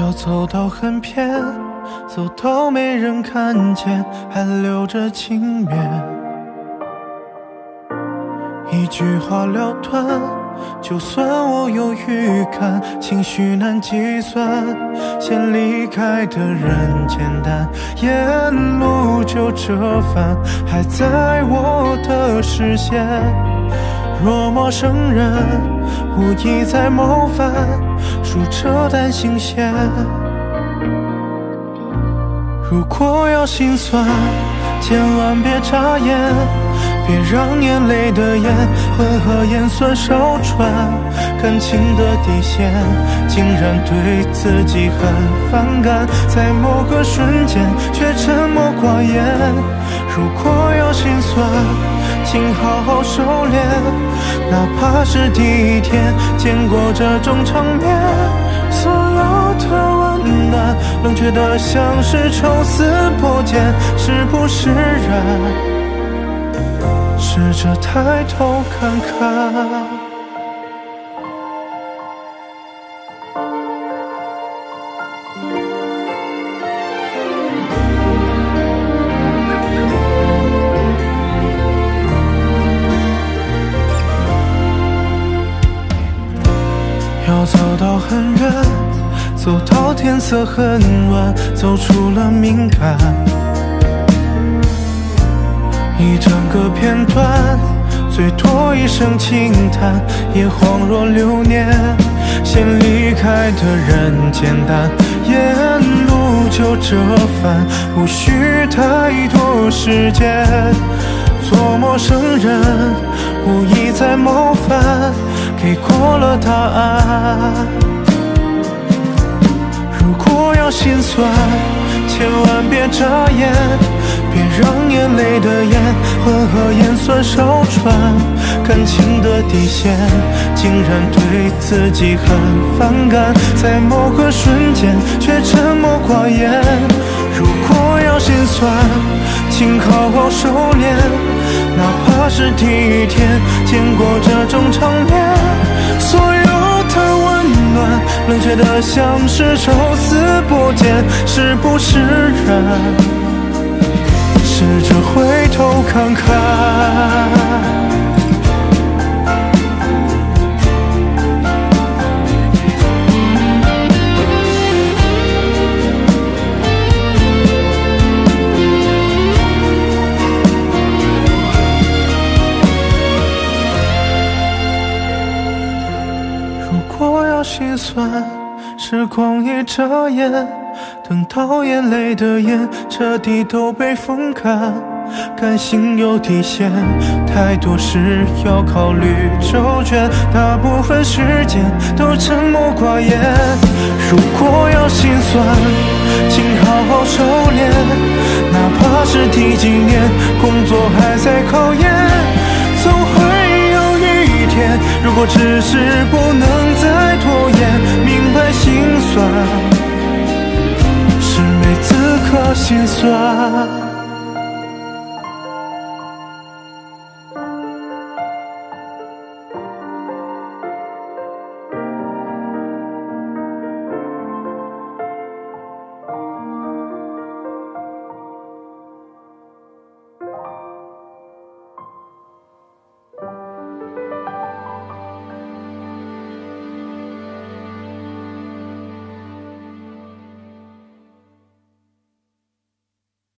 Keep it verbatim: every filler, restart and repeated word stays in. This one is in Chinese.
要走到很偏，走到没人看见，还留着轻蔑。一句话了断，就算我有预感，情绪难计算，先离开的人简单，沿路就这番，还在我的视线。若陌生人无意在冒犯，数着担心线。如果要心酸，千万别眨眼，别让眼泪的盐混合盐酸烧穿感情的底线，竟然对自己很反感，在某个瞬间却沉默寡言。如果要心酸，请好好收敛，哪怕是第一天见过这种场面，所有的温暖冷却得像是抽丝剥茧，是不是然？试着抬头看看，要走到很远，走到天色很晚，走出了敏感。一整个片段，最多一声轻叹，也恍若流年。先离开的人简单，沿路就这番，无需太多时间。做陌生人，无意在冒犯，给过了答案。如果要心酸，千万别眨眼，别让眼泪的盐混合盐酸烧穿感情的底线，竟然对自己很反感，在某个瞬间却沉默寡言。如果要心酸，请好好收敛，哪怕是第一天见过这种场面，所有的温暖冷却得像是抽丝剥茧，是不是然？试着回头看看，如果要心酸，时光一眨眼，等到眼泪的眼彻底都被风干，感性有底线，太多事要考虑周全，大部分时间都沉默寡言。如果要心酸，请好好收敛，哪怕是第几年工作还在考验，总会有一天，如果只是不能再拖延，明白心酸，是没资格心酸。